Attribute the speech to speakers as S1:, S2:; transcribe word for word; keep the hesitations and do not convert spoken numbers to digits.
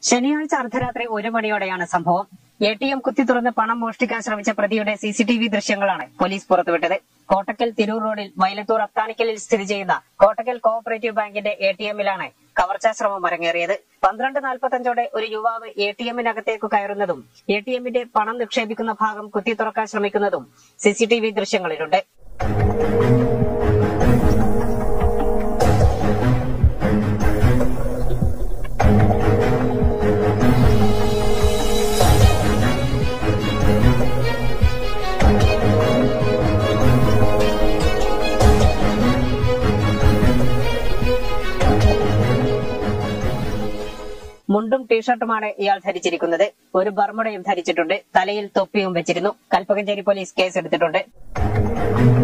S1: ശനിയാഴ്ച അർദ്ധരാത്രി ഒരു മണിയോടെയാണ് സംഭവം. എ ടി എം കുത്തി തുറന്ന് പണം മോഷ്ടിക്കാൻ ശ്രമിച്ച പ്രതിയുടെ സിസിടിവി ദൃശ്യങ്ങളാണ് പോലീസ് പുറത്തുവിട്ടത്. കോട്ടക്കൽ തിരൂർ റോഡിൽ വയലത്തൂർ അത്താണിക്കലിൽ സ്ഥിതി ചെയ്യുന്ന കോട്ടക്കൽ കോഓപ്പറേറ്റീവ് ബാങ്കിന്റെ എ ടി എമ്മിലാണ് കവർച്ചാ ശ്രമം അരങ്ങേറിയത്. പന്ത്രണ്ട് നാൽപ്പത്തഞ്ചോടെ ഒരു യുവാവ് എ ടി എമ്മിനകത്തേക്ക് കയറുന്നതും എ ടി എമ്മിന്റെ പണം നിക്ഷേപിക്കുന്ന ഭാഗം കുത്തി തുറക്കാൻ ശ്രമിക്കുന്നതും സിസിടിവി ദൃശ്യങ്ങളിലുണ്ട്. മുണ്ടും ടീഷർട്ടുമാണ് ഇയാൾ ധരിച്ചിരിക്കുന്നത്. ഒരു ബർമുടയും ധരിച്ചിട്ടുണ്ട്. തലയിൽ തൊപ്പിയും വെച്ചിരുന്നു. കൽപ്പകഞ്ചേരി പോലീസ് കേസെടുത്തിട്ടുണ്ട്.